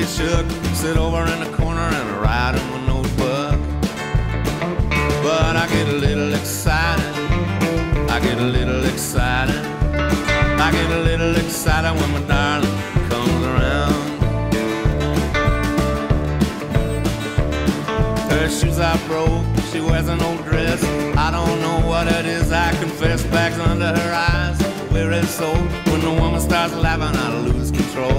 get shook, sit over in the corner and write him a notebook. But I get a little excited, I get a little excited, I get a little excited when my darling comes around. Her shoes are broke, she wears an old dress. I don't know what it is, I confess. Bags under her eyes, weary soul. When the woman starts laughing, I lose control.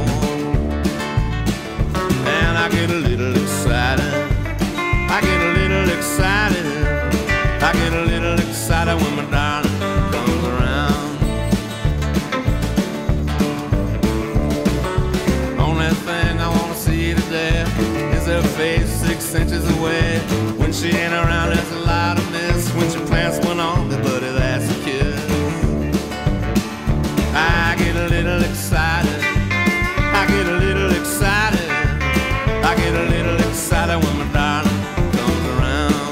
And I get a little excited, I get a little excited, I get a little excited when my darling comes around. Only thing I wanna see today is her face 6 inches away. When she ain't around, there's a lot of miss. When she plants one on me, buddy, that's a kiss. I get a little excited, I get a little excited, I get a little excited when my darling comes around.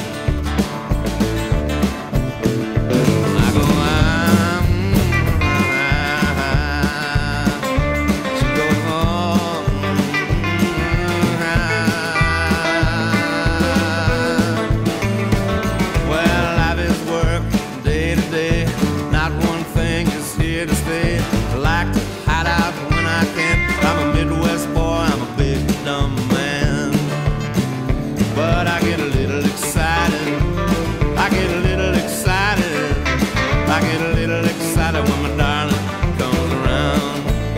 I go, she goes, well, life is work day to day. Not one thing is here to stay. I like to hide out when I can. I'm a Midwest boy, I'm a big dumb man. But I get a little excited, I get a little excited, I get a little excited when my darling comes around.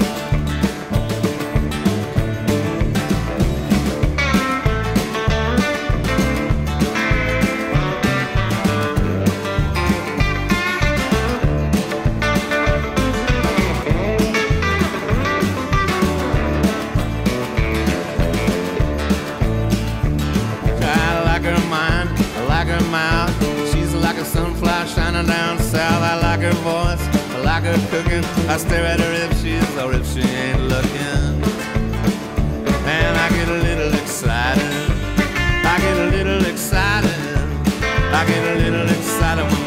I like her mind, I like her mouth. She's like a sunflower shining down south. I like her voice, I like her cooking. I stare at her if she is or if she ain't looking. And I get a little excited, I get a little excited, I get a little excited when